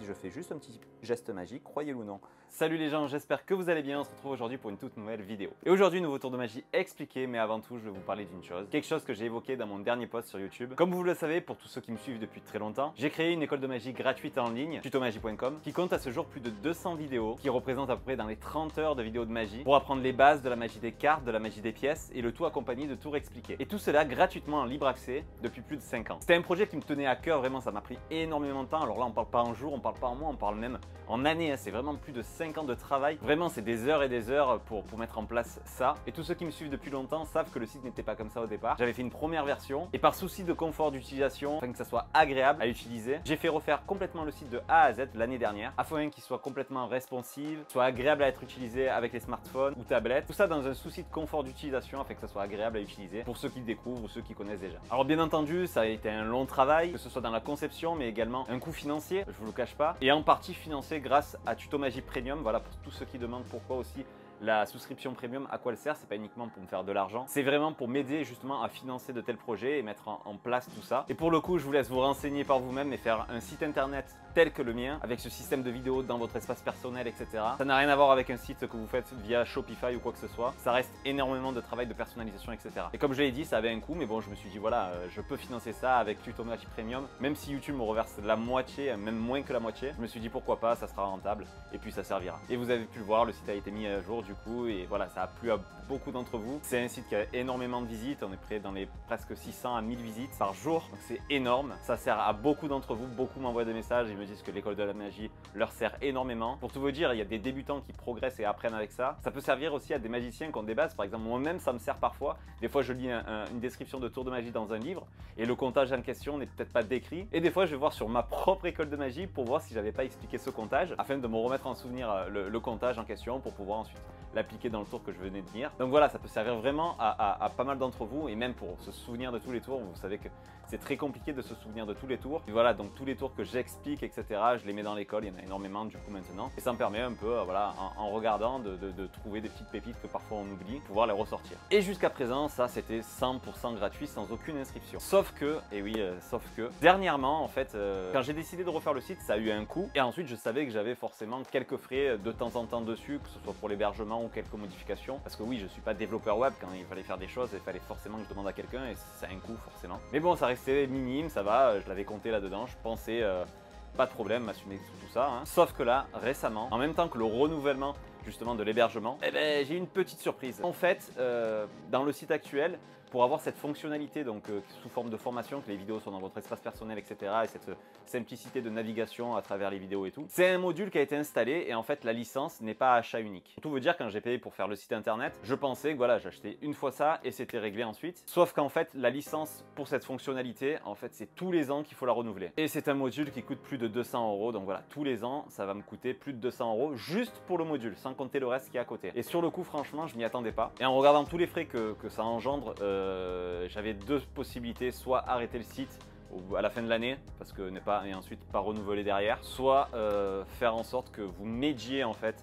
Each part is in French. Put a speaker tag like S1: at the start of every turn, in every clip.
S1: je fais juste un petit geste magique, croyez-le ou non. Salut les gens, j'espère que vous allez bien, on se retrouve aujourd'hui pour une toute nouvelle vidéo. Et aujourd'hui, nouveau tour de magie expliqué, mais avant tout, je vais vous parler d'une chose. Quelque chose que j'ai évoqué dans mon dernier post sur YouTube. Comme vous le savez, pour tous ceux qui me suivent depuis très longtemps, j'ai créé une école de magie gratuite en ligne, tutomagie.com, qui compte à ce jour plus de 200 vidéos, qui représentent à peu près dans les 30 heures de vidéos de magie, pour apprendre les bases de la magie des cartes, de la magie des pièces, et le tout accompagné de tours expliqués. Et tout cela gratuitement en libre accès depuis plus de 5 ans. C'était un projet qui me tenait à cœur, vraiment, ça m'a pris énormément de temps. Alors là, on parle pas en jours, on parle pas en mois, on parle même en années, hein. C'est vraiment plus de 5 ans de travail. Vraiment, c'est des heures et des heures pour mettre en place ça. Et tous ceux qui me suivent depuis longtemps savent que le site n'était pas comme ça au départ. J'avais fait une première version et par souci de confort d'utilisation, afin que ça soit agréable à utiliser, j'ai fait refaire complètement le site de A à Z l'année dernière, afin qu'il soit complètement responsive, soit agréable à être utilisé avec les smartphones ou tablettes. Tout ça dans un souci de confort d'utilisation, afin que ça soit agréable à utiliser pour ceux qui le découvrent ou ceux qui connaissent déjà. Alors bien entendu, ça a été un long travail, que ce soit dans la conception, mais également un coût financier, je vous le cache pas, et en partie financé grâce à Tutomagie Premium. Voilà, pour tous ceux qui demandent pourquoi aussi la souscription premium, à quoi elle sert. C'est pas uniquement pour me faire de l'argent, c'est vraiment pour m'aider justement à financer de tels projets et mettre en place tout ça. Et pour le coup, je vous laisse vous renseigner par vous-même et faire un site internet tel que le mien, avec ce système de vidéos dans votre espace personnel, etc. Ça n'a rien à voir avec un site que vous faites via Shopify ou quoi que ce soit. Ça reste énormément de travail de personnalisation, etc. Et comme je l'ai dit, ça avait un coût, mais bon, je me suis dit voilà, je peux financer ça avec Tutomagie Premium, même si YouTube me reverse la moitié, même moins que la moitié. Je me suis dit pourquoi pas, ça sera rentable et puis ça servira. Et vous avez pu le voir, le site a été mis à jour du coup, et voilà, ça a plu à beaucoup d'entre vous. C'est un site qui a énormément de visites, on est près dans les presque 600 à 1000 visites par jour, donc c'est énorme. Ça sert à beaucoup d'entre vous, beaucoup m'envoient des messages, ils me disent que l'école de la magie leur sert énormément. Pour tout vous dire, il y a des débutants qui progressent et apprennent avec ça. Ça peut servir aussi à des magiciens qui ont des bases, par exemple moi-même ça me sert parfois. Des fois je lis une description de tour de magie dans un livre et le comptage en question n'est peut-être pas décrit. Et des fois je vais voir sur ma propre école de magie pour voir si j'avais pas expliqué ce comptage, afin de me remettre en souvenir le comptage en question pour pouvoir ensuite l'appliquer dans le tour que je venais de lire. Donc voilà, ça peut servir vraiment à pas mal d'entre vous, et même pour se souvenir de tous les tours. Vous savez que c'est très compliqué de se souvenir de tous les tours. Et voilà, donc tous les tours que j'explique, etc., je les mets dans l'école, il y en a énormément du coup maintenant. Et ça me permet un peu, voilà, en regardant, de trouver des petites pépites que parfois on oublie, pouvoir les ressortir. Et jusqu'à présent, ça c'était 100% gratuit, sans aucune inscription. Sauf que, et oui, sauf que, dernièrement, en fait, quand j'ai décidé de refaire le site, ça a eu un coût. Et ensuite, je savais que j'avais forcément quelques frais de temps en temps dessus, que ce soit pour l'hébergement ou quelques modifications. Parce que oui, je suis pas développeur web, quand il fallait faire des choses, il fallait forcément que je demande à quelqu'un, et ça a un coût forcément. Mais bon, ça restait minime, ça va, je l'avais compté là-dedans, je pensais pas de problème, m'assumer tout ça, hein. Sauf que là, récemment, en même temps que le renouvellement justement de l'hébergement, eh ben, j'ai eu une petite surprise. En fait, dans le site actuel, pour avoir cette fonctionnalité, donc sous forme de formation, que les vidéos sont dans votre espace personnel, etc., et cette simplicité de navigation à travers les vidéos et tout, c'est un module qui a été installé, et en fait la licence n'est pas à achat unique. Pour tout vous dire, quand j'ai payé pour faire le site internet, je pensais que voilà, j'achetais une fois ça et c'était réglé ensuite. Sauf qu'en fait, la licence pour cette fonctionnalité, en fait, c'est tous les ans qu'il faut la renouveler. Et c'est un module qui coûte plus de 200 €, donc voilà, tous les ans, ça va me coûter plus de 200 € juste pour le module, sans compter le reste qui est à côté. Et sur le coup, franchement, je m'y attendais pas. Et en regardant tous les frais que ça engendre, j'avais deux possibilités: soit arrêter le site à la fin de l'année, parce que et ensuite pas renouveler derrière, soit faire en sorte que vous m'aidiez en fait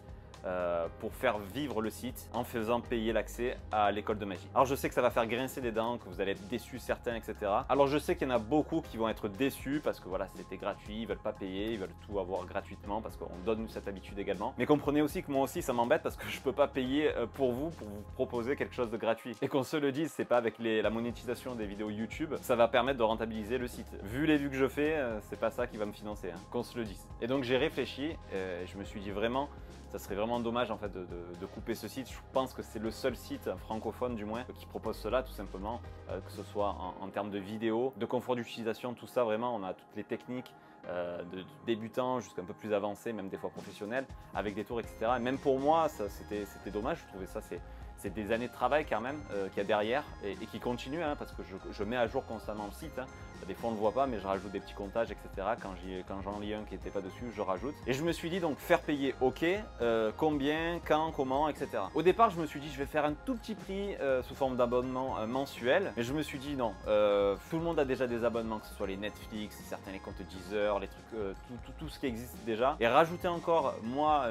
S1: pour faire vivre le site en faisant payer l'accès à l'école de magie. Alors je sais que ça va faire grincer des dents, que vous allez être déçus certains, etc. Alors je sais qu'il y en a beaucoup qui vont être déçus parce que voilà, c'était gratuit, ils veulent pas payer, ils veulent tout avoir gratuitement parce qu'on donne cette habitude également. Mais comprenez aussi que moi aussi ça m'embête parce que je peux pas payer pour vous proposer quelque chose de gratuit. Et qu'on se le dise, c'est pas avec la monétisation des vidéos YouTube, ça va permettre de rentabiliser le site. Vu les vues que je fais, c'est pas ça qui va me financer, hein, qu'on se le dise. Et donc j'ai réfléchi, je me suis dit vraiment, ça serait vraiment dommage en fait de couper ce site. Je pense que c'est le seul site francophone du moins qui propose cela tout simplement, que ce soit en termes de vidéos, de confort d'utilisation, tout ça vraiment, on a toutes les techniques de débutants jusqu'à un peu plus avancés, même des fois professionnels, avec des tours, etc. Et même pour moi, c'était dommage, je trouvais ça, c'est des années de travail quand même qu'il y a derrière et qui continue, hein, parce que je mets à jour constamment le site, hein. Des fois on ne le voit pas, mais je rajoute des petits comptages, etc. Quand j'en lis un qui n'était pas dessus, je rajoute. Et je me suis dit donc faire payer, ok, combien, quand, comment, etc. Au départ je me suis dit je vais faire un tout petit prix sous forme d'abonnement mensuel, mais je me suis dit non, tout le monde a déjà des abonnements, que ce soit les Netflix, certains les comptes Deezer, les trucs, tout ce qui existe déjà. Et rajouter encore moi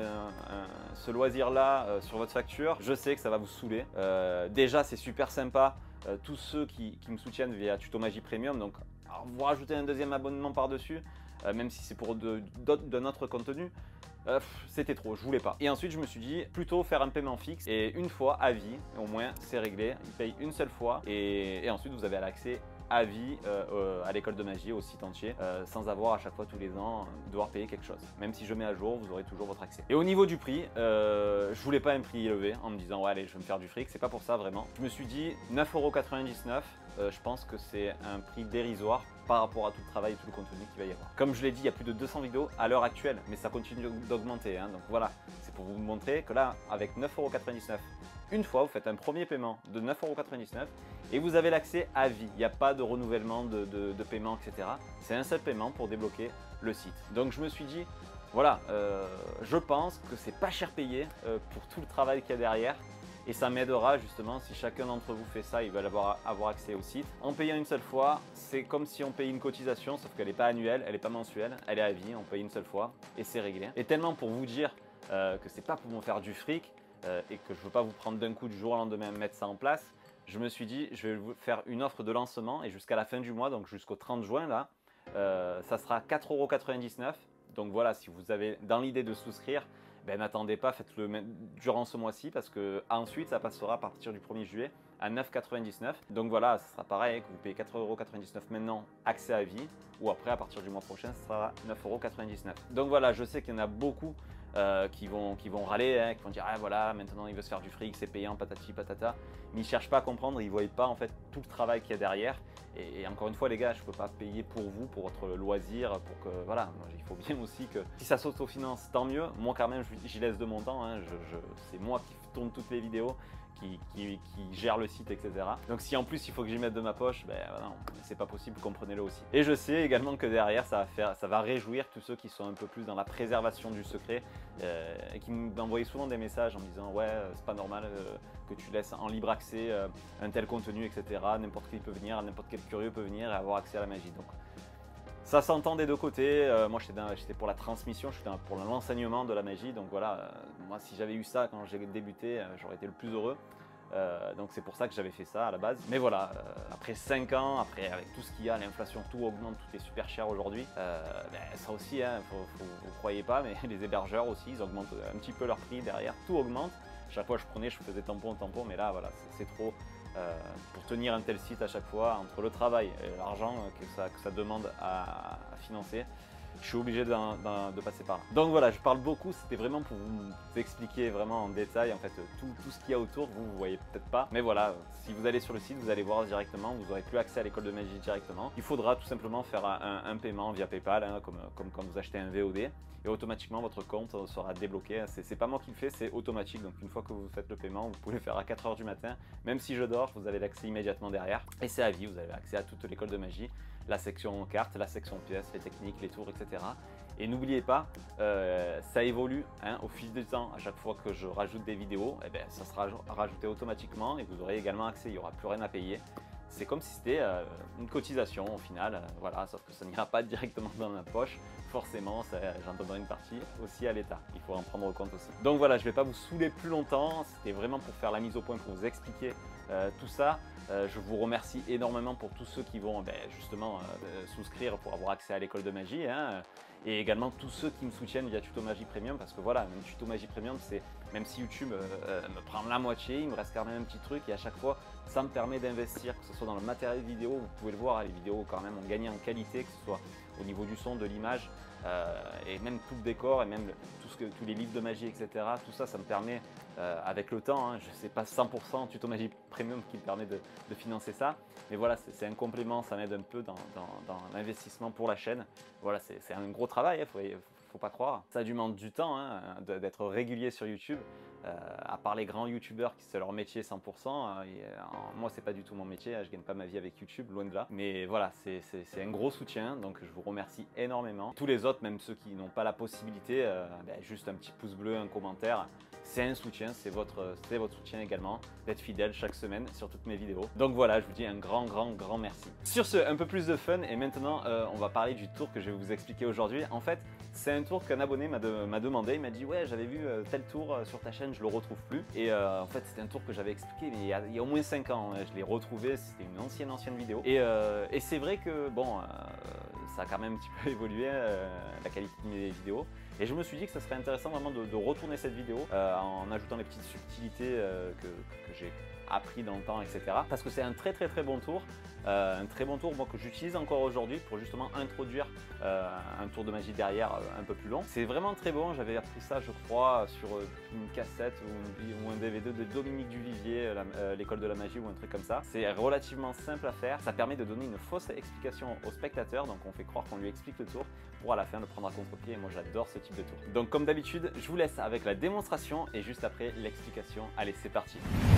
S1: ce loisir là sur votre facture, je sais que ça va vous saouler. Déjà c'est super sympa. Tous ceux qui me soutiennent via Tutomagie Premium, donc alors, vous rajoutez un deuxième abonnement par-dessus, même si c'est pour d'un autre contenu. C'était trop, je voulais pas. Et ensuite je me suis dit plutôt faire un paiement fixe et une fois à vie, au moins c'est réglé, il paye une seule fois et ensuite vous avez l'accès à vie à l'école de magie, au site entier, sans avoir à chaque fois tous les ans devoir payer quelque chose. Même si je mets à jour, vous aurez toujours votre accès. Et au niveau du prix, je voulais pas un prix élevé en me disant ouais allez je vais me faire du fric, c'est pas pour ça vraiment. Je me suis dit 9,99 €, je pense que c'est un prix dérisoire par rapport à tout le travail et tout le contenu qu'il va y avoir. Comme je l'ai dit, il y a plus de 200 vidéos à l'heure actuelle, mais ça continue d'augmenter. Hein, donc voilà, c'est pour vous montrer que là, avec 9,99 €, une fois, vous faites un premier paiement de 9,99 € et vous avez l'accès à vie. Il n'y a pas de renouvellement de paiement, etc. C'est un seul paiement pour débloquer le site. Donc je me suis dit, voilà, je pense que c'est pas cher payé pour tout le travail qu'il y a derrière. Et ça m'aidera justement, si chacun d'entre vous fait ça, il va avoir accès au site. En payant une seule fois, c'est comme si on payait une cotisation, sauf qu'elle n'est pas annuelle, elle n'est pas mensuelle, elle est à vie, on paye une seule fois et c'est réglé. Et tellement pour vous dire que c'est pas pour me faire du fric et que je ne veux pas vous prendre d'un coup du jour au lendemain mettre ça en place, je me suis dit je vais vous faire une offre de lancement et jusqu'à la fin du mois, donc jusqu'au 30 juin là, ça sera 4,99 €. Donc voilà, si vous avez dans l'idée de souscrire, ben, n'attendez pas, faites-le durant ce mois-ci parce que ensuite ça passera à partir du 1er juillet à 9,99 €. Donc voilà, ce sera pareil, que vous payez 4,99 € maintenant, accès à vie, ou après à partir du mois prochain, ce sera 9,99 €. Donc voilà, je sais qu'il y en a beaucoup qui vont râler, hein, qui vont dire ah voilà, maintenant il veut se faire du fric, c'est payant, patati patata. Mais ils ne cherchent pas à comprendre, ils ne voient pas en fait tout le travail qu'il y a derrière. Et encore une fois les gars, je ne peux pas payer pour vous, pour votre loisir, pour que voilà, il faut bien aussi que si ça s'autofinance, tant mieux. Moi quand même, j'y laisse de mon temps, hein, c'est moi qui tourne toutes les vidéos, qui gère le site, etc. Donc si en plus il faut que j'y mette de ma poche, ben non, c'est pas possible, comprenez-le aussi. Et je sais également que derrière ça va réjouir tous ceux qui sont un peu plus dans la préservation du secret et qui m'envoient souvent des messages en me disant ouais c'est pas normal que tu laisses en libre accès un tel contenu, etc. N'importe qui peut venir, n'importe quel curieux peut venir et avoir accès à la magie. Donc ça s'entend des deux côtés. Moi j'étais pour la transmission, j'étais pour l'enseignement de la magie. Donc voilà, moi si j'avais eu ça quand j'ai débuté, j'aurais été le plus heureux. Donc c'est pour ça que j'avais fait ça à la base. Mais voilà, après 5 ans, après avec tout ce qu'il y a, l'inflation, tout augmente, tout est super cher aujourd'hui. Ça aussi, hein, vous croyez pas, mais les hébergeurs aussi, ils augmentent un petit peu leur prix derrière. Tout augmente. Chaque fois je faisais tampon, mais là voilà, c'est trop. Pour tenir un tel site à chaque fois, entre le travail et l'argent que ça demande à financer, je suis obligé de passer par là. Donc voilà, je parle beaucoup, c'était vraiment pour vous expliquer vraiment en détail en fait tout ce qu'il y a autour. Vous voyez peut-être pas, mais voilà, si vous allez sur le site, vous allez voir directement, vous n'aurez plus accès à l'école de magie directement. Il faudra tout simplement faire un paiement via PayPal, hein, comme quand vous achetez un VOD, et automatiquement votre compte sera débloqué. C'est pas moi qui le fais, c'est automatique. Donc une fois que vous faites le paiement, vous pouvez le faire à 4 h du matin. Même si je dors, vous avez l'accès immédiatement derrière. Et c'est à vie, vous avez accès à toute l'école de magie, la section cartes, la section pièces, les techniques, les tours, etc. Et n'oubliez pas, ça évolue hein, au fil du temps. À chaque fois que je rajoute des vidéos, eh ben, ça sera rajouté automatiquement et vous aurez également accès, il n'y aura plus rien à payer. C'est comme si c'était une cotisation au final, voilà, sauf que ça n'ira pas directement dans ma poche. Forcément, j'en donnerai une partie aussi à l'État. Il faut en prendre compte aussi. Donc voilà, je ne vais pas vous saouler plus longtemps. C'était vraiment pour faire la mise au point, pour vous expliquer tout ça. Je vous remercie énormément pour tous ceux qui vont justement souscrire pour avoir accès à l'école de magie. Hein, et également tous ceux qui me soutiennent via Tuto Magie Premium, parce que voilà, même Tuto Magie Premium, c'est même si YouTube me prend la moitié, il me reste quand même un petit truc et à chaque fois, ça me permet d'investir, que ce soit dans le matériel vidéo, vous pouvez le voir, les vidéos quand même ont gagné en qualité, que ce soit au niveau du son, de l'image, et même tout le décor, et même tous les livres de magie, etc. Tout ça, ça me permet, avec le temps, hein, je ne sais pas 100% Tuto Magie Premium qui me permet de financer ça, mais voilà, c'est un complément, ça m'aide un peu dans l'investissement pour la chaîne. Voilà, c'est un gros travail, faut pas croire. Ça demande du temps hein, d'être régulier sur YouTube. À part les grands youtubeurs qui c'est leur métier 100%, moi c'est pas du tout mon métier, je gagne pas ma vie avec YouTube, loin de là. Mais voilà, c'est un gros soutien, donc je vous remercie énormément. Tous les autres, même ceux qui n'ont pas la possibilité, juste un petit pouce bleu, un commentaire, c'est un soutien, c'est votre soutien également, d'être fidèle chaque semaine sur toutes mes vidéos. Donc voilà, je vous dis un grand merci. Sur ce, un peu plus de fun et maintenant on va parler du tour que je vais vous expliquer aujourd'hui. En fait, c'est un tour qu'un abonné m'a demandé, il m'a dit ouais j'avais vu tel tour sur ta chaîne, je le retrouve plus. Et en fait c'était un tour que j'avais expliqué mais il y a au moins 5 ans, je l'ai retrouvé, c'était une ancienne vidéo. Et c'est vrai que bon, ça a quand même un petit peu évolué la qualité de mes vidéos. Et je me suis dit que ça serait intéressant vraiment de retourner cette vidéo en ajoutant les petites subtilités que j'ai appris dans le temps, etc. Parce que c'est un très bon tour, moi que j'utilise encore aujourd'hui pour justement introduire un tour de magie derrière un peu plus long. C'est vraiment très bon, j'avais appris ça je crois sur une cassette ou un DVD de Dominique Duvivier, l'école de la magie ou un truc comme ça. C'est relativement simple à faire, ça permet de donner une fausse explication au spectateur, donc on fait croire qu'on lui explique le tour pour à la fin le prendre à contre-pied et moi j'adore ce type de tour. Donc comme d'habitude, je vous laisse avec la démonstration et juste après l'explication. Allez, c'est parti.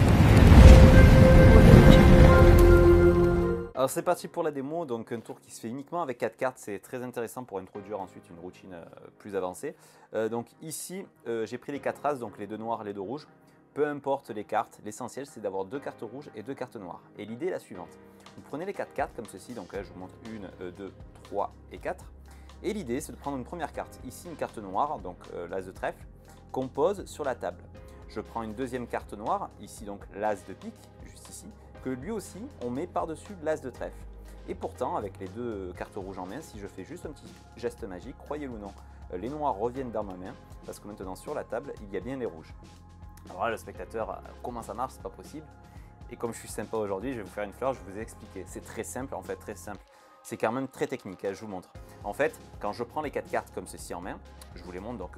S1: Alors c'est parti pour la démo, donc un tour qui se fait uniquement avec 4 cartes, c'est très intéressant pour introduire ensuite une routine plus avancée. Donc ici j'ai pris les 4 as, donc les 2 noirs, les 2 rouges. Peu importe les cartes, l'essentiel c'est d'avoir 2 cartes rouges et 2 cartes noires. Et l'idée est la suivante, vous prenez les 4 cartes comme ceci, donc là je vous montre 1, 2, 3 et 4. Et l'idée c'est de prendre une première carte, ici une carte noire, donc l'as de trèfle, qu'on pose sur la table. Je prends une deuxième carte noire, ici donc l'as de pique, juste ici, que lui aussi on met par-dessus l'as de trèfle. Et pourtant, avec les 2 cartes rouges en main, si je fais juste un petit geste magique, croyez-le ou non, les noirs reviennent dans ma main, parce que maintenant sur la table, il y a bien les rouges. Alors là, le spectateur, comment ça marche, c'est pas possible. Et comme je suis sympa aujourd'hui, je vais vous faire une fleur, je vais vous expliquer. C'est très simple, en fait, très simple. C'est quand même très technique, je vous montre. En fait, quand je prends les 4 cartes comme ceci en main, je vous les montre, donc 1,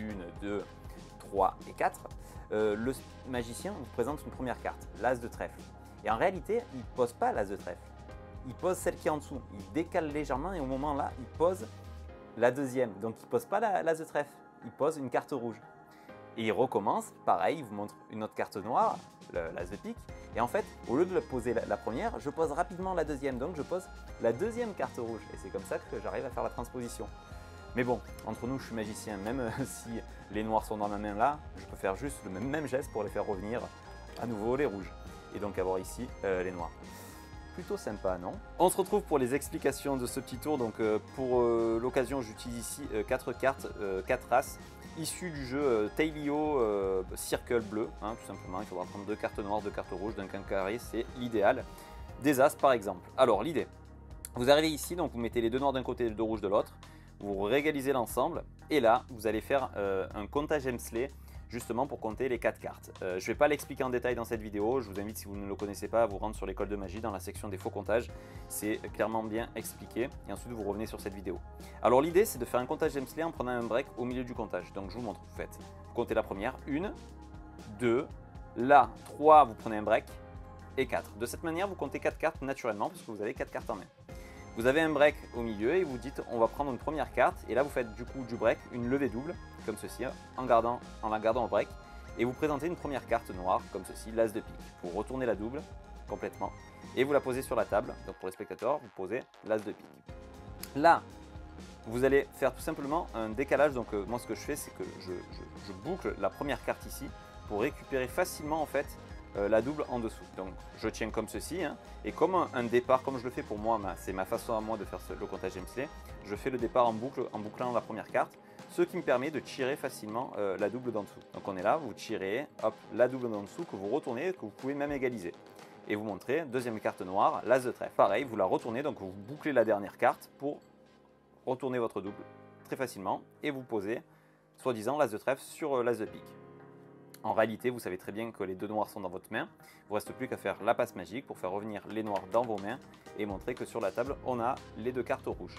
S1: 2, 3 et 4, le magicien vous présente une première carte, l'as de trèfle. Et en réalité, il ne pose pas l'as de trèfle, il pose celle qui est en dessous. Il décale légèrement et au moment là, il pose la deuxième. Donc il ne pose pas l'as de trèfle, il pose une carte rouge. Et il recommence, pareil, il vous montre une autre carte noire, l'as de pique. Et en fait, au lieu de poser la première, je pose rapidement la deuxième. Donc je pose la deuxième carte rouge. Et c'est comme ça que j'arrive à faire la transposition. Mais bon, entre nous, je suis magicien. Même si les noirs sont dans ma main là, je peux faire juste le même geste pour les faire revenir à nouveau les rouges. Et donc avoir ici les noirs. Plutôt sympa, non? On se retrouve pour les explications de ce petit tour. Donc pour l'occasion, j'utilise ici 4 cartes, 4 as, issues du jeu Tailio Circle bleu, hein, tout simplement. Il faudra prendre 2 cartes noires, 2 cartes rouges d'un coin carré, c'est l'idéal. Des as par exemple. Alors l'idée, vous arrivez ici, donc vous mettez les 2 noirs d'un côté et les 2 rouges de l'autre. Vous régalisez l'ensemble et là, vous allez faire un comptage Hemsley justement pour compter les 4 cartes. Je ne vais pas l'expliquer en détail dans cette vidéo, je vous invite si vous ne le connaissez pas à vous rendre sur l'école de magie dans la section des faux comptages, c'est clairement bien expliqué et ensuite vous revenez sur cette vidéo. Alors l'idée c'est de faire un comptage Hemsley en prenant un break au milieu du comptage, donc je vous montre, vous comptez la première, 1, 2, là 3 vous prenez un break et 4. De cette manière vous comptez 4 cartes naturellement parce que vous avez 4 cartes en main. Vous avez un break au milieu et vous dites on va prendre une première carte et là vous faites du coup du break, une levée double comme ceci en la gardant au break et vous présentez une première carte noire comme ceci, l'as de pique. Vous retournez la double complètement et vous la posez sur la table. Donc pour les spectateurs, vous posez l'as de pique. Là, vous allez faire tout simplement un décalage. Donc moi ce que je fais c'est que je boucle la première carte ici pour récupérer facilement en fait la double en dessous. Donc je tiens comme ceci hein, et comme un départ, comme je le fais pour moi, c'est ma façon à moi de faire le comptage Hemsley, je fais le départ en boucle en bouclant la première carte, ce qui me permet de tirer facilement la double d'en dessous. Donc on est là, vous tirez hop, la double d'en dessous que vous retournez, que vous pouvez même égaliser. Et vous montrez, deuxième carte noire, l'as de trèfle. Pareil, vous la retournez, donc vous bouclez la dernière carte pour retourner votre double très facilement et vous posez soi-disant l'as de trèfle sur l'as de pique. En réalité, vous savez très bien que les 2 noirs sont dans votre main. Il ne vous reste plus qu'à faire la passe magique pour faire revenir les noirs dans vos mains et montrer que sur la table, on a les 2 cartes rouges.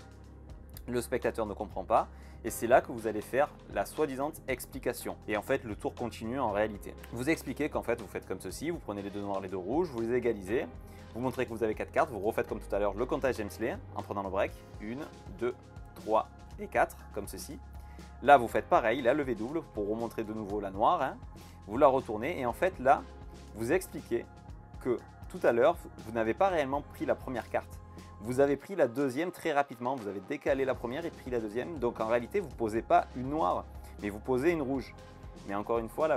S1: Le spectateur ne comprend pas et c'est là que vous allez faire la soi-disant explication. Et en fait, le tour continue en réalité. Vous expliquez qu'en fait, vous faites comme ceci, vous prenez les 2 noirs, les 2 rouges, vous les égalisez, vous montrez que vous avez 4 cartes, vous refaites comme tout à l'heure le comptage Hemsley en prenant le break, 1, 2, 3 et 4, comme ceci. Là, vous faites pareil, la levée double pour remontrer de nouveau la noire. Hein. Vous la retournez et en fait là, vous expliquez que tout à l'heure, vous n'avez pas réellement pris la première carte. Vous avez pris la deuxième très rapidement, vous avez décalé la première et pris la deuxième. Donc en réalité, vous ne posez pas une noire, mais vous posez une rouge. Mais encore une fois, là,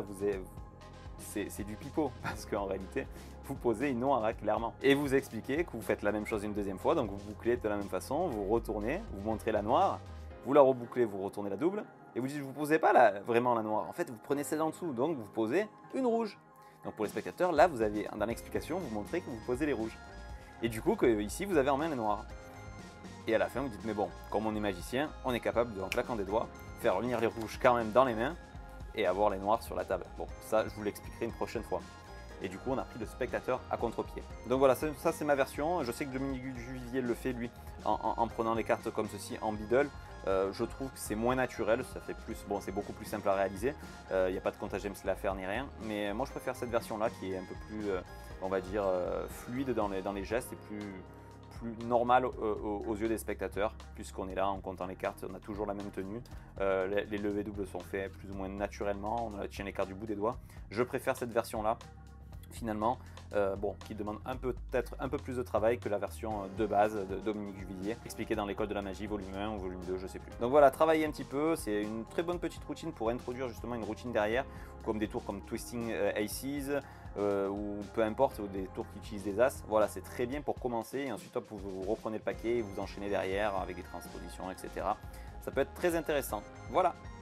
S1: c'est du pipeau parce qu'en réalité, vous posez une noire, hein, clairement. Et vous expliquez que vous faites la même chose une deuxième fois, donc vous bouclez de la même façon, vous retournez, vous montrez la noire, vous la rebouclez, vous retournez la double. Et vous dites, vous ne posez pas vraiment la noire. En fait, vous prenez celle en dessous, donc vous posez une rouge. Donc pour les spectateurs, là, vous avez dans l'explication, vous montrez que vous posez les rouges. Et du coup, ici, vous avez en main les noirs. Et à la fin, vous dites, mais bon, comme on est magicien, on est capable de, en claquant des doigts, faire revenir les rouges quand même dans les mains et avoir les noirs sur la table. Bon, ça, je vous l'expliquerai une prochaine fois. Et du coup, on a pris le spectateur à contre-pied. Donc voilà, ça c'est ma version. Je sais que Dominique Duvivier le fait, lui, en prenant les cartes comme ceci en biddle. Je trouve que c'est moins naturel, ça fait plus, bon, c'est beaucoup plus simple à réaliser. Il n'y a pas de comptage MC à faire ni rien. Mais moi, je préfère cette version-là qui est un peu plus, on va dire, fluide dans les gestes et plus normal aux yeux des spectateurs, puisqu'on est là en comptant les cartes, on a toujours la même tenue. Les levées doubles sont faits plus ou moins naturellement, on tient les cartes du bout des doigts. Je préfère cette version-là, finalement, bon, qui demande peut-être un peu plus de travail que la version de base de Dominique Duvivier, expliquée dans l'école de la magie volume 1 ou volume 2, je sais plus. Donc voilà, travailler un petit peu, c'est une très bonne petite routine pour introduire justement une routine derrière, comme des tours comme Twisting Aces, ou peu importe, ou des tours qui utilisent des as. Voilà, c'est très bien pour commencer, et ensuite hop, vous reprenez le paquet et vous enchaînez derrière avec des transpositions, etc. Ça peut être très intéressant. Voilà.